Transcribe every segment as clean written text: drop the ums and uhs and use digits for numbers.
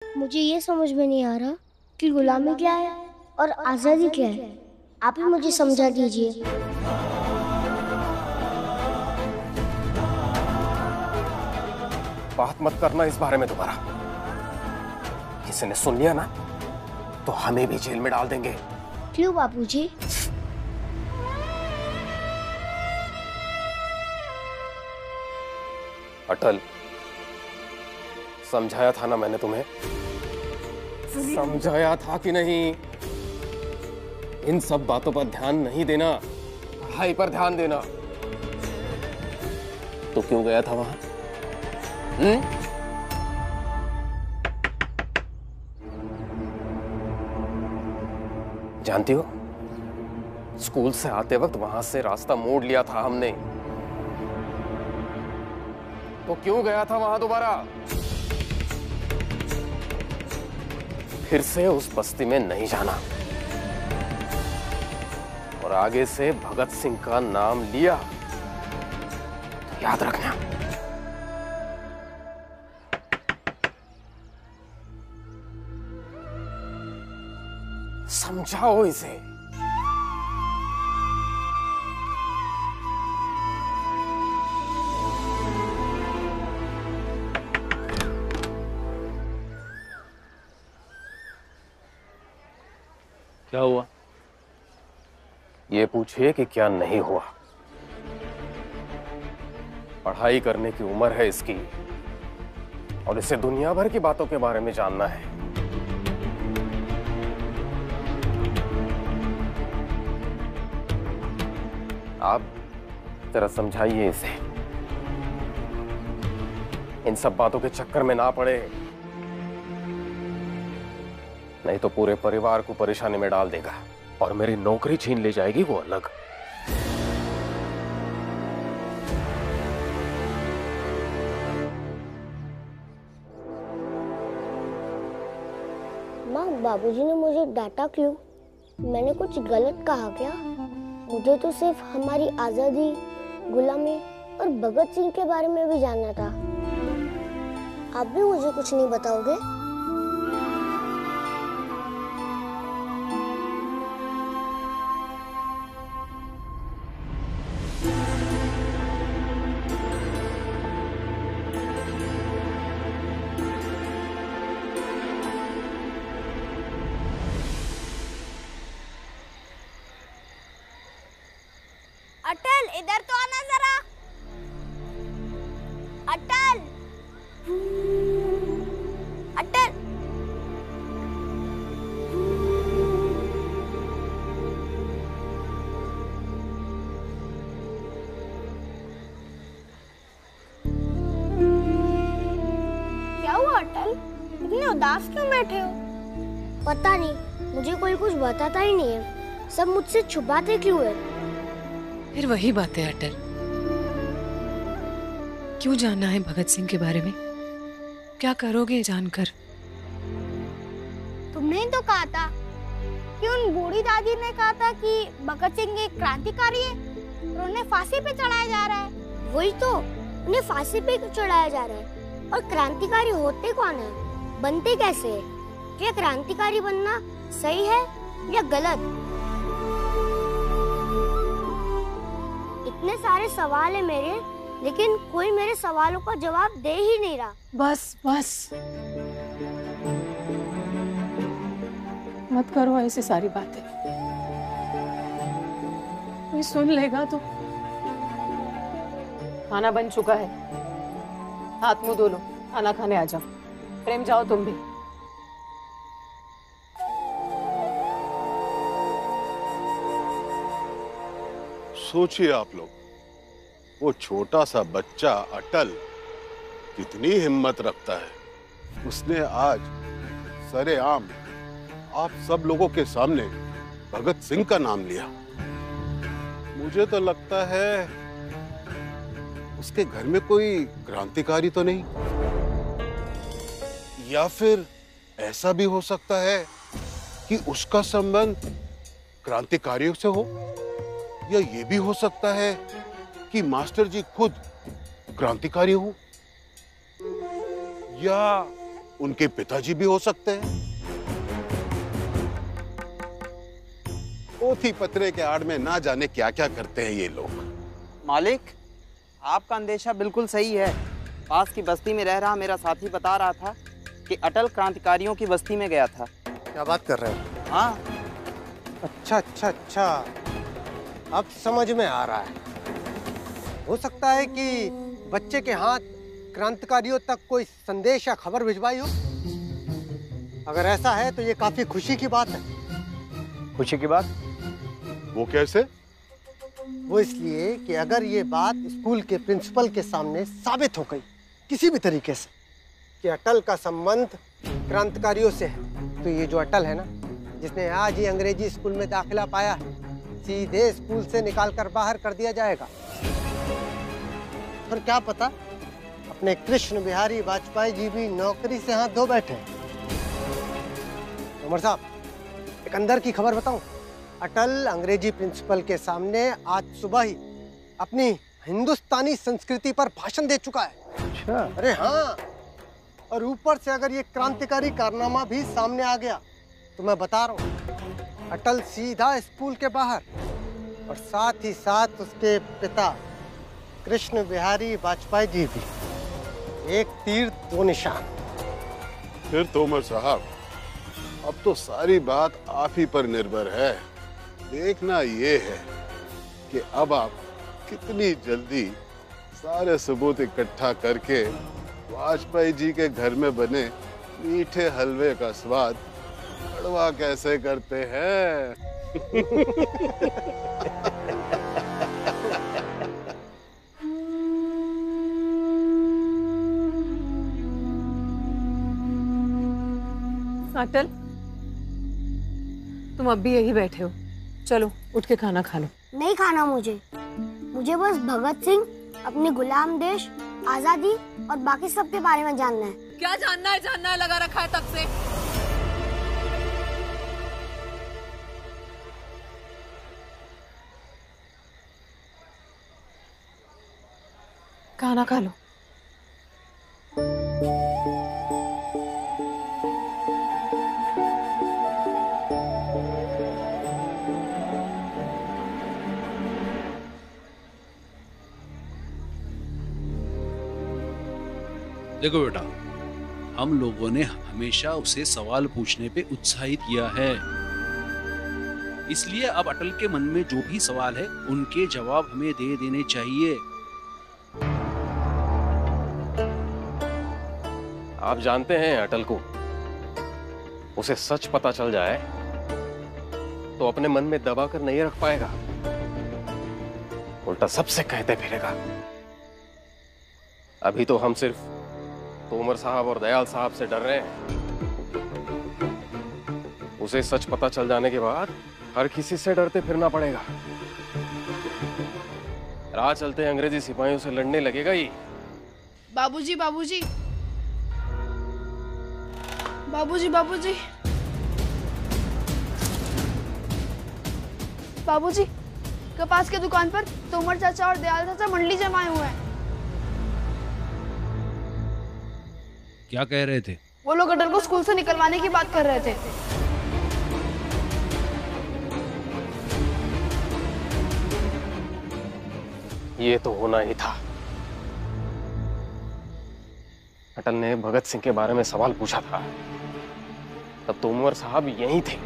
मुझे ये समझ में नहीं आ रहा कि गुलामी क्या है और आज़ादी क्या है। आप ही मुझे समझा दीजिए। बात मत करना इस बारे में दोबारा। किसी ने सुन लिया ना तो हमें भी जेल में डाल देंगे। क्यों बापूजी? अटल, समझाया था ना मैंने तुम्हें? समझाया था कि नहीं? इन सब बातों पर ध्यान नहीं देना, पढ़ाई पर ध्यान देना। तो क्यों गया था वहां? जानती हो, स्कूल से आते वक्त वहां से रास्ता मोड़ लिया था हमने। तो क्यों गया था वहां दोबारा? फिर से उस बस्ती में नहीं जाना। और आगे से भगत सिंह का नाम लिया तो याद रखना। समझाओ इसे। क्या हुआ? ये पूछिए कि क्या नहीं हुआ। पढ़ाई करने की उम्र है इसकी और इसे दुनिया भर की बातों के बारे में जानना है। आप जरा समझाइए इसे। इन सब बातों के चक्कर में ना पड़े, नहीं तो पूरे परिवार को परेशानी में डाल देगा और मेरी नौकरी छीन ले जाएगी वो अलग। माँ, बाबूजी ने मुझे डांटा क्यों? मैंने कुछ गलत कहा क्या? मुझे तो सिर्फ हमारी आजादी, गुलामी और भगत सिंह के बारे में भी जानना था। आप भी मुझे कुछ नहीं बताओगे? अटल, इधर तो आना जरा। अटल, अटल। क्या हुआ अटल? इतने उदास क्यों बैठे हो? पता नहीं, मुझे कोई कुछ बताता ही नहीं है। सब मुझसे छुपाते क्यों है? फिर वही बात है अटल। क्यों जानना है भगत सिंह के बारे में? क्या करोगे जानकर? तुमने ही तो कहा था कि उन बूढ़ी दादी ने कहा था कि भगत सिंह एक क्रांतिकारी है और उन्हें फांसी पे चढ़ाया जा रहा है। वही तो, उन्हें फांसी पे चढ़ाया जा रहा है। और क्रांतिकारी होते कौन है? बनते कैसे? क्या क्रांतिकारी बनना सही है या गलत? इतने सारे सवाल है मेरे, लेकिन कोई मेरे सवालों का जवाब दे ही नहीं रहा। बस बस, मत करो ऐसी सारी बातें। कोई सुन लेगा तो। खाना बन चुका है, हाथ मुंह धो लो, खाना खाने आ जाओ। प्रेम, जाओ तुम भी। सोचिए आप लोग, वो छोटा सा बच्चा अटल कितनी हिम्मत रखता है। उसने आज सरेआम आप सब लोगों के सामने भगत सिंह का नाम लिया। मुझे तो लगता है उसके घर में कोई क्रांतिकारी तो नहीं, या फिर ऐसा भी हो सकता है कि उसका संबंध क्रांतिकारियों से हो, या ये भी हो सकता है कि मास्टर जी खुद क्रांतिकारी हो, या उनके पिताजी भी हो सकते हैं। पोथी पत्रे के आड़ में ना जाने क्या क्या करते हैं ये लोग। मालिक, आपका अंदेशा बिल्कुल सही है। पास की बस्ती में रह रहा मेरा साथी बता रहा था कि अटल क्रांतिकारियों की बस्ती में गया था। क्या बात कर रहे हो? हाँ। अच्छा, अब समझ में आ रहा है। हो सकता है कि बच्चे के हाथ क्रांतिकारियों तक कोई संदेश या खबर भिजवाई हो। अगर ऐसा है तो ये काफी खुशी की बात है। खुशी की बात? वो कैसे? वो इसलिए कि अगर ये बात स्कूल के प्रिंसिपल के सामने साबित हो गई किसी भी तरीके से कि अटल का संबंध क्रांतिकारियों से है, तो ये जो अटल है ना, जिसने आज ही अंग्रेजी स्कूल में दाखिला पाया है, सीधे स्कूल से निकालकर बाहर कर दिया जाएगा। और क्या पता अपने कृष्ण बिहारी वाजपेयी जी भी नौकरी से हाथ धो बैठे। उमर साहब, एक अंदर की खबर बताऊं? अटल अंग्रेजी प्रिंसिपल के सामने आज सुबह ही अपनी हिंदुस्तानी संस्कृति पर भाषण दे चुका है। अच्छा। अरे हाँ, और ऊपर से अगर ये क्रांतिकारी कारनामा भी सामने आ गया तो मैं बता रहा हूँ, अटल सीधा स्कूल के बाहर, और साथ ही साथ उसके पिता कृष्ण बिहारी वाजपेयी जी भी। एक तीर दो निशान। फिर तोमर साहब, अब तो सारी बात आप ही पर निर्भर है। देखना ये है कि अब आप कितनी जल्दी सारे सबूत इकट्ठा करके वाजपेयी जी के घर में बने मीठे हलवे का स्वाद कड़वा कैसे करते हैं। अटल, तुम अब भी यही बैठे हो? चलो उठ के खाना खा लो। नहीं खाना मुझे बस भगत सिंह, अपने गुलाम देश, आजादी और बाकी सब के बारे में जानना है। क्या जानना है लगा रखा है तब से। खाना खा लो। देखो बेटा, हम लोगों ने हमेशा उसे सवाल पूछने पे उत्साहित किया है, इसलिए अब अटल के मन में जो भी सवाल है उनके जवाब हमें दे देने चाहिए। आप जानते हैं अटल को, उसे सच पता चल जाए तो अपने मन में दबा कर नहीं रख पाएगा, उल्टा सबसे कहते फिरेगा। अभी तो हम सिर्फ तोमर साहब और दयाल साहब से डर रहे हैं, उसे सच पता चल जाने के बाद हर किसी से डरते फिरना पड़ेगा। राह चलते अंग्रेजी सिपाहियों से लड़ने लगेगा ही। बाबूजी बाबूजी बाबूजी बाबूजी बाबूजी, कपास की दुकान पर तोमर चाचा और दयाल चाचा मंडली जमाए हुए हैं। क्या कह रहे थे? वो लोग अटल को स्कूल से निकलवाने की बात कर रहे थे। ये तो होना ही था। अटल ने भगत सिंह के बारे में सवाल पूछा था, तब तोमर साहब यहीं थे।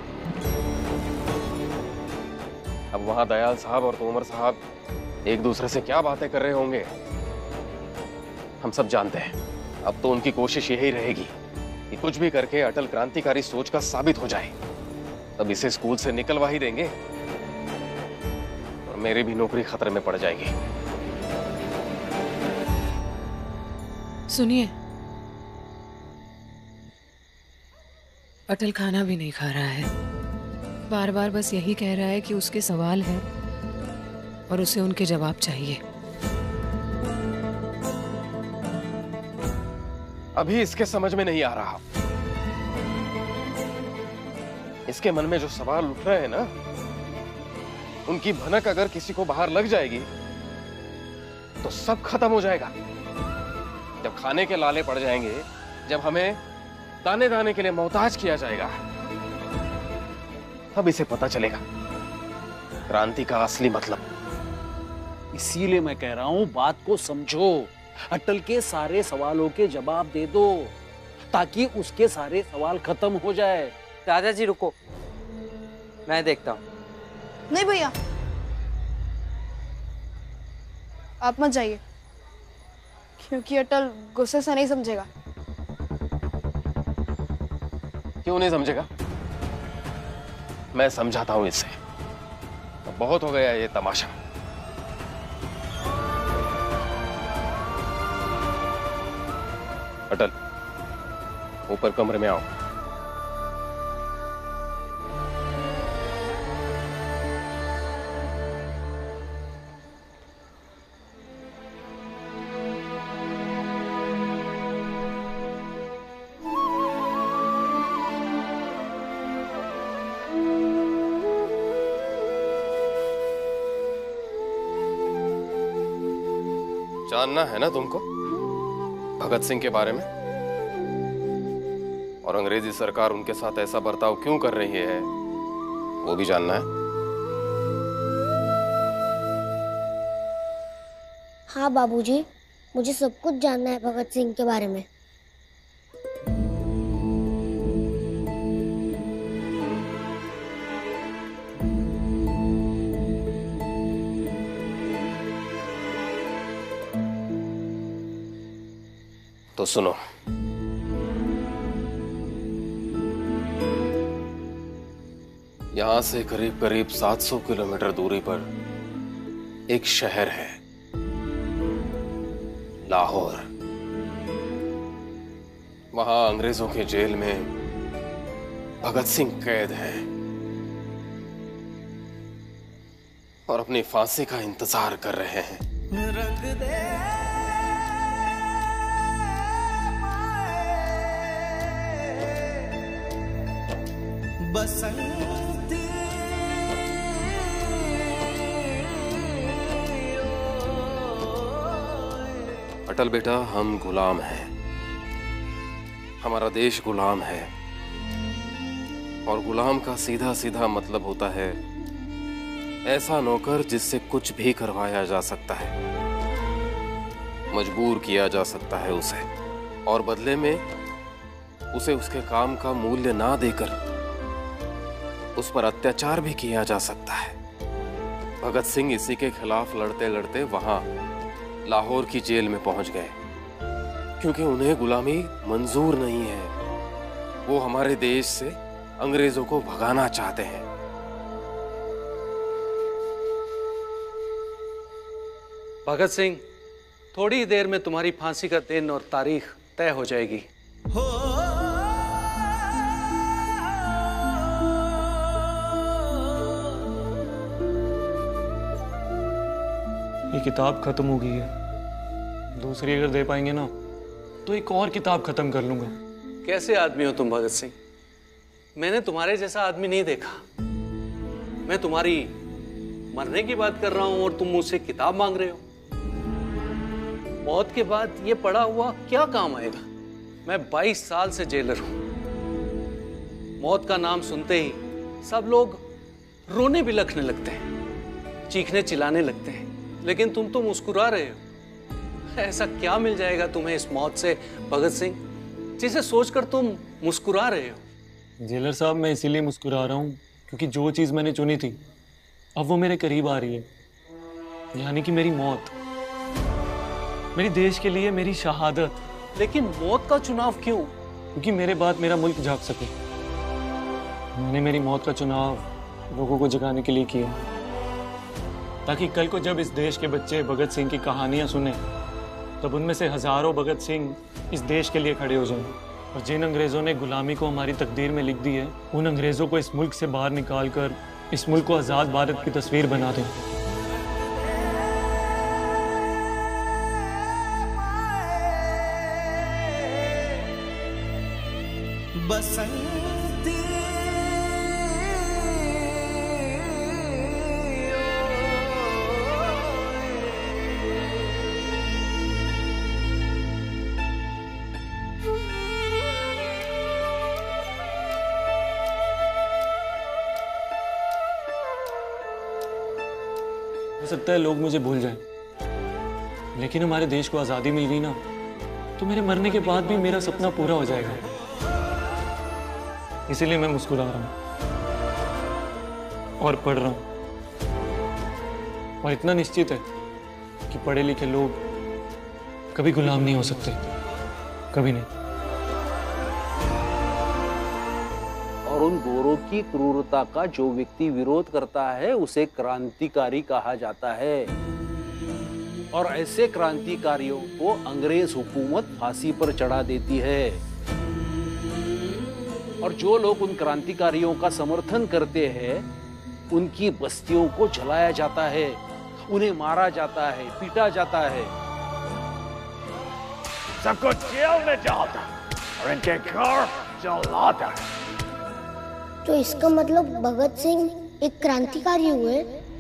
अब वहां दयाल साहब और तोमर साहब एक दूसरे से क्या बातें कर रहे होंगे हम सब जानते हैं। अब तो उनकी कोशिश यही रहेगी कि कुछ भी करके अटल क्रांतिकारी सोच का साबित हो जाए, तब इसे स्कूल से निकलवा ही देंगे और मेरी भी नौकरी खतरे में पड़ जाएगी। सुनिए, अटल खाना भी नहीं खा रहा है, बार बार बस यही कह रहा है कि उसके सवाल हैं और उसे उनके जवाब चाहिए। अभी इसके समझ में नहीं आ रहा। इसके मन में जो सवाल उठ रहे हैं ना, उनकी भनक अगर किसी को बाहर लग जाएगी तो सब खत्म हो जाएगा। जब खाने के लाले पड़ जाएंगे, जब हमें दाने दाने के लिए मोहताज किया जाएगा, तब इसे पता चलेगा क्रांति का असली मतलब। इसीलिए मैं कह रहा हूं बात को समझो। अटल के सारे सवालों के जवाब दे दो ताकि उसके सारे सवाल खत्म हो जाए। दादाजी रुको, मैं देखता हूँ। नहीं भैया, आप मत जाइए, क्योंकि अटल गुस्से से नहीं समझेगा। क्यों नहीं समझेगा? मैं समझाता हूं इसे। अब बहुत हो गया ये तमाशा। अटल, ऊपर कमरे में आओ। जानना है ना तुमको भगत सिंह के बारे में, और अंग्रेजी सरकार उनके साथ ऐसा बर्ताव क्यों कर रही है, वो भी जानना है। हाँ बाबूजी, मुझे सब कुछ जानना है भगत सिंह के बारे में। तो सुनो, यहां से करीब करीब 700 किलोमीटर दूरी पर एक शहर है, लाहौर। वहां अंग्रेजों के जेल में भगत सिंह कैद हैं और अपनी फांसी का इंतजार कर रहे हैं। बसंती अटल बेटा, हम गुलाम हैं, हमारा देश गुलाम है, और गुलाम का सीधा सीधा मतलब होता है ऐसा नौकर जिससे कुछ भी करवाया जा सकता है, मजबूर किया जा सकता है उसे, और बदले में उसे उसके काम का मूल्य ना देकर उस पर अत्याचार भी किया जा सकता है। भगत सिंह इसी के खिलाफ लड़ते लड़ते वहां लाहौर की जेल में पहुंच गए, क्योंकि उन्हें गुलामी मंजूर नहीं है। वो हमारे देश से अंग्रेजों को भगाना चाहते हैं। भगत सिंह, थोड़ी ही देर में तुम्हारी फांसी का दिन और तारीख तय हो जाएगी। ये किताब खत्म हो गई है, दूसरी अगर दे पाएंगे ना तो एक और किताब खत्म कर लूंगा। कैसे आदमी हो तुम भगत सिंह? मैंने तुम्हारे जैसा आदमी नहीं देखा। मैं तुम्हारी मरने की बात कर रहा हूं और तुम मुझसे किताब मांग रहे हो। मौत के बाद ये पड़ा हुआ क्या काम आएगा? मैं 22 साल से जेलर हूं। मौत का नाम सुनते ही सब लोग रोने बिलखने लगते हैं, चीखने चिल्लाने लगते हैं, लेकिन तुम तो मुस्कुरा रहे हो। ऐसा क्या मिल जाएगा तुम्हें इस मौत से भगत सिंह, जिसे सोचकर तुम मुस्कुरा रहे हो? जेलर साहब, मैं इसीलिए मुस्कुरा रहा हूँ क्योंकि जो चीज़ मैंने चुनी थी अब वो मेरे करीब आ रही है, यानी कि मेरी मौत, मेरी देश के लिए मेरी शहादत। लेकिन मौत का चुनाव क्यों? क्योंकि मेरे बाद मेरा मुल्क जाग सके। मैंने मेरी मौत का चुनाव लोगों को जगाने के लिए किया, ताकि कल को जब इस देश के बच्चे भगत सिंह की कहानियां सुने तब उनमें से हजारों भगत सिंह इस देश के लिए खड़े हो जाएं, और जिन अंग्रेजों ने गुलामी को हमारी तकदीर में लिख दी है, उन अंग्रेजों को इस मुल्क से बाहर निकाल कर इस मुल्क को आज़ाद भारत की तस्वीर बना दें। बसंती हो सकता है लोग मुझे भूल जाएं, लेकिन हमारे देश को आज़ादी मिल गई ना, तो मेरे मरने के बाद भी मेरा सपना पूरा हो जाएगा। इसीलिए मैं मुस्कुरा रहा हूँ और पढ़ रहा हूँ, और इतना निश्चित है कि पढ़े लिखे लोग कभी गुलाम नहीं हो सकते, कभी नहीं। और उन गोरों की क्रूरता का जो व्यक्ति विरोध करता है उसे क्रांतिकारी कहा जाता है, और ऐसे क्रांतिकारियों को अंग्रेज हुकूमत फांसी पर चढ़ा देती है। और जो लोग उन क्रांतिकारियों का समर्थन करते हैं उनकी बस्तियों को जलाया जाता है, उन्हें मारा जाता है, पीटा जाता है। सबको जेल में डालता और इनके घर जलाता। तो इसका मतलब भगत सिंह एक क्रांतिकारी हुए?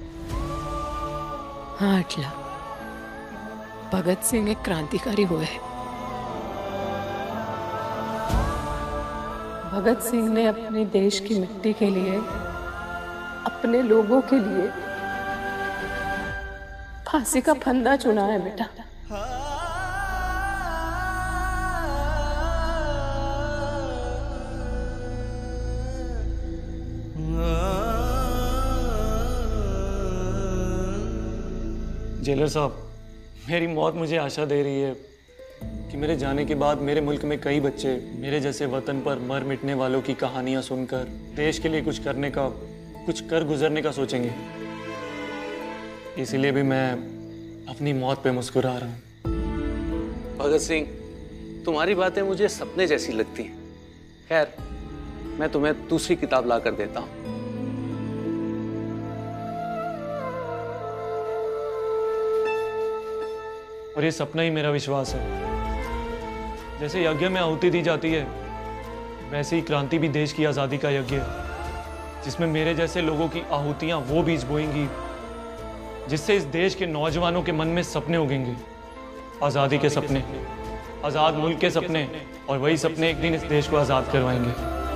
हाँ अटला, भगत सिंह एक क्रांतिकारी हुए हैं। भगत सिंह ने अपने देश की मिट्टी के लिए, अपने लोगों के लिए फांसी का फंदा चुना है बेटा। जेलर साहब, मेरी मौत मुझे आशा दे रही है कि मेरे जाने के बाद मेरे मुल्क में कई बच्चे मेरे जैसे वतन पर मर मिटने वालों की कहानियां सुनकर देश के लिए कुछ करने का, कुछ कर गुजरने का सोचेंगे। इसीलिए भी मैं अपनी मौत पे मुस्कुरा रहा हूँ। भगत सिंह, तुम्हारी बातें मुझे सपने जैसी लगती हैं। खैर, मैं तुम्हें दूसरी किताब ला कर देता हूँ। और ये सपना ही मेरा विश्वास है। जैसे यज्ञ में आहुति दी जाती है, वैसे ही क्रांति भी देश की आज़ादी का यज्ञ है, जिसमें मेरे जैसे लोगों की आहुतियां वो बीज बोएंगी जिससे इस देश के नौजवानों के मन में सपने उगेंगे। आज़ादी के सपने, आज़ाद मुल्क के सपने, और वही सपने एक दिन इस देश को आज़ाद करवाएंगे।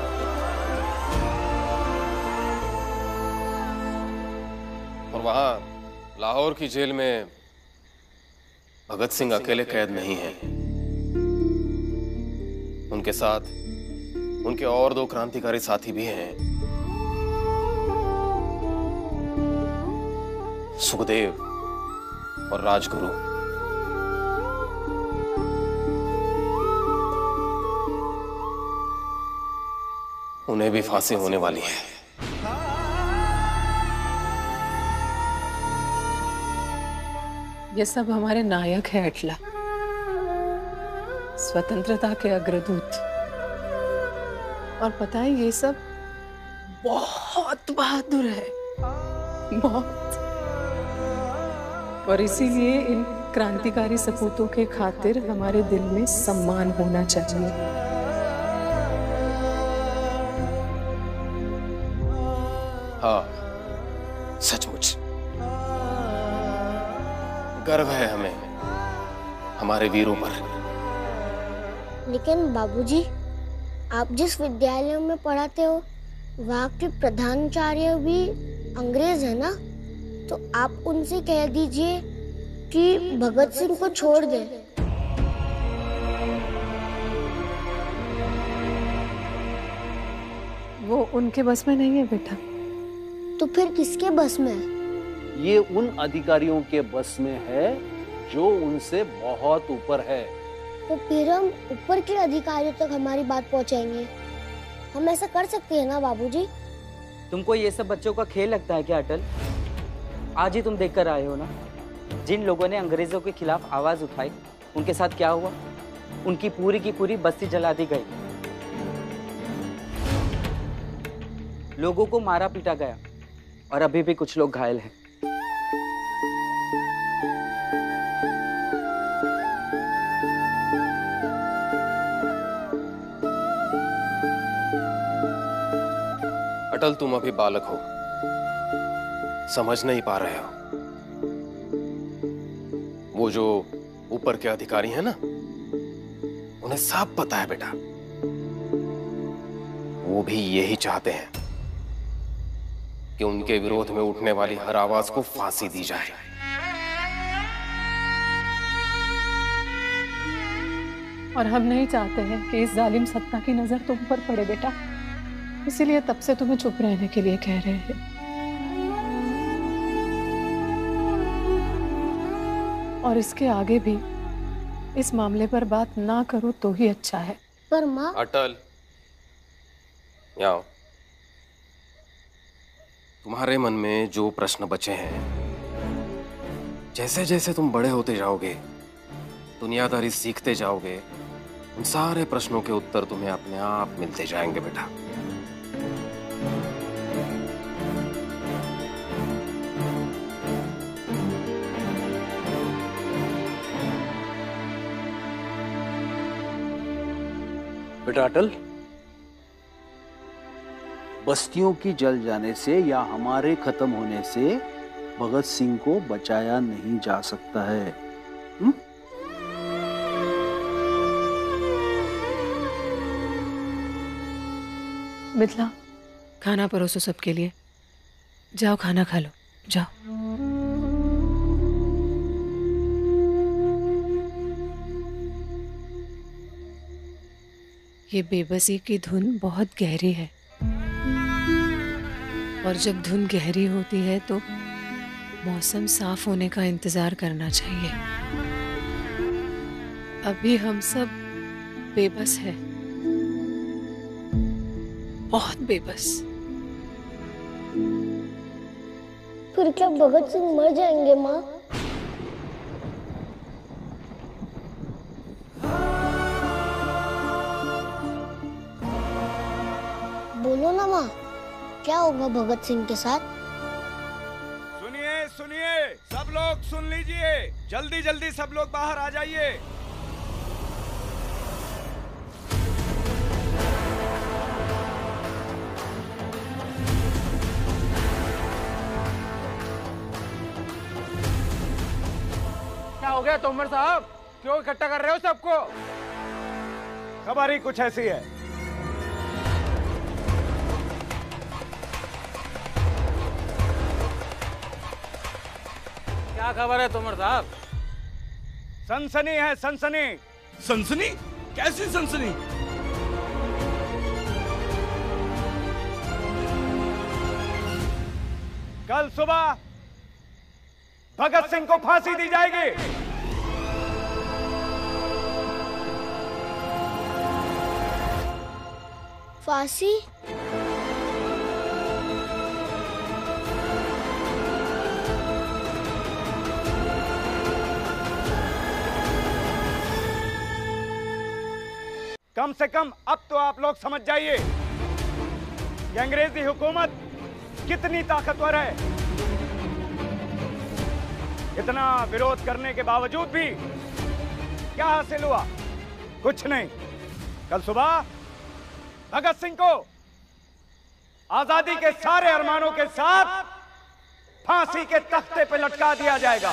और वहां लाहौर की जेल में भगत सिंह अकेले कैद नहीं हैं। उनके साथ उनके और 2 क्रांतिकारी साथी भी हैं, सुखदेव और राजगुरु। उन्हें भी फांसी होने वाली है। ये सब हमारे नायक है अटला, स्वतंत्रता के अग्रदूत। और पता है, ये सब बहुत बहादुर है, बहुत। और इसीलिए इन क्रांतिकारी सपूतों के खातिर हमारे दिल में सम्मान होना चाहिए। हाँ, सचमुच गर्व है हमें हमारे वीरों पर। लेकिन बाबूजी, आप जिस विद्यालय में पढ़ाते हो वहाँ के प्रधानाचार्य भी अंग्रेज है ना? तो आप उनसे कह दीजिए कि भगत सिंह को छोड़ दें। वो उनके बस में नहीं है बेटा। तो फिर किसके बस में है? ये उन अधिकारियों के बस में है जो उनसे बहुत ऊपर है। तो फिर हम ऊपर के अधिकारियों तक हमारी बात पहुंचाएंगे। हम ऐसा कर सकते हैं ना बाबूजी? तुमको ये सब बच्चों का खेल लगता है क्या अटल? आज ही तुम देखकर आए हो ना, जिन लोगों ने अंग्रेजों के खिलाफ आवाज उठाई उनके साथ क्या हुआ। उनकी पूरी की पूरी बस्ती जला दी गई, लोगों को मारा पीटा गया, और अभी भी कुछ लोग घायल हैं। अटल, तुम अभी बालक हो, समझ नहीं पा रहे हो। वो जो ऊपर के अधिकारी हैं ना, उन्हें सब पता है बेटा। वो भी यही चाहते हैं कि उनके विरोध में उठने वाली हर आवाज को फांसी दी जाए। और हम नहीं चाहते हैं कि इस जालिम सत्ता की नजर तुम पर पड़े बेटा, इसीलिए तब से तुम्हें चुप रहने के लिए कह रहे हैं। और इसके आगे भी इस मामले पर बात ना करो तो ही अच्छा है। पर माँ। अटल, यहाँ आओ। तुम्हारे मन में जो प्रश्न बचे हैं, जैसे जैसे तुम बड़े होते जाओगे, दुनियादारी सीखते जाओगे, उन सारे प्रश्नों के उत्तर तुम्हें अपने आप मिलते जाएंगे बेटा। बेटा अटल, बस्तियों की जल जाने से या हमारे खत्म होने से भगत सिंह को बचाया नहीं जा सकता है। मिथिला, खाना परोसो सबके लिए। जाओ खाना खा लो, जाओ। ये बेबसी की धुन बहुत गहरी है, और जब धुन गहरी होती है तो मौसम साफ होने का इंतजार करना चाहिए। अभी हम सब बेबस हैं, बहुत बेबस। फिर क्या भगत सिंह मर जाएंगे माँ? बोलो ना माँ, क्या होगा भगत सिंह के साथ? सुनिए सुनिए, सब लोग सुन लीजिए, जल्दी जल्दी सब लोग बाहर आ जाइए। क्या हो गया तोमर साहब, क्यों इकट्ठा कर रहे हो सबको? खबर ही कुछ ऐसी है। क्या खबर है तोमर साहब? सनसनी है, सनसनी। सनसनी? कैसी सनसनी? कल सुबह भगत सिंह को फांसी दी जाएगी। फांसी? कम से कम अब तो आप लोग समझ जाइए कि अंग्रेजी हुकूमत कितनी ताकतवर है। इतना विरोध करने के बावजूद भी क्या हासिल हुआ? कुछ नहीं। कल सुबह भगत सिंह को आजादी के सारे अरमानों के साथ फांसी के तख्ते पर लटका दिया जाएगा।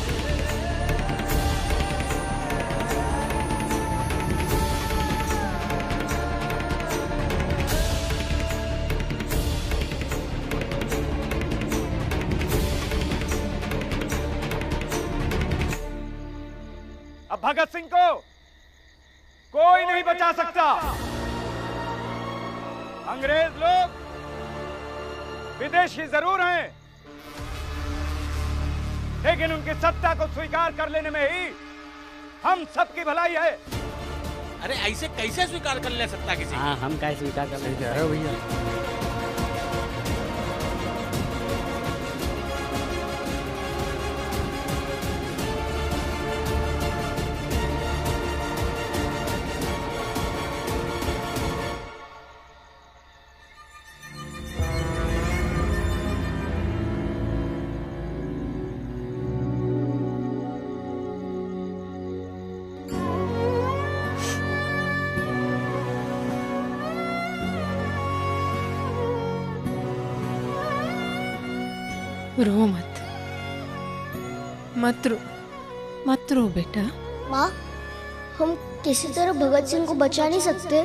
अब भगत सिंह को कोई नहीं बचा सकता। अंग्रेज लोग विदेशी जरूर हैं, लेकिन उनकी सत्ता को स्वीकार कर लेने में ही हम सबकी भलाई है। अरे ऐसे कैसे स्वीकार कर ले सकता किसी? हाँ, हम कैसे स्वीकार कर लेते हैं भैया? रो मत, मत रो बेटा। माँ, हम किसी तरह भगत सिंह को बचा नहीं सकते?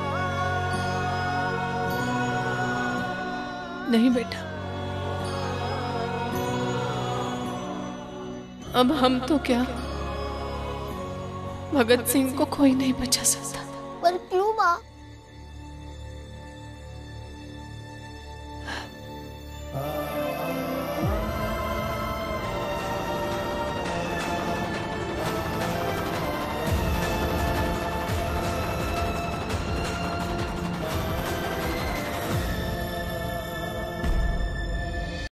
नहीं बेटा, अब हम तो क्या, भगत सिंह को कोई नहीं बचा सकता। पर क्यों माँ?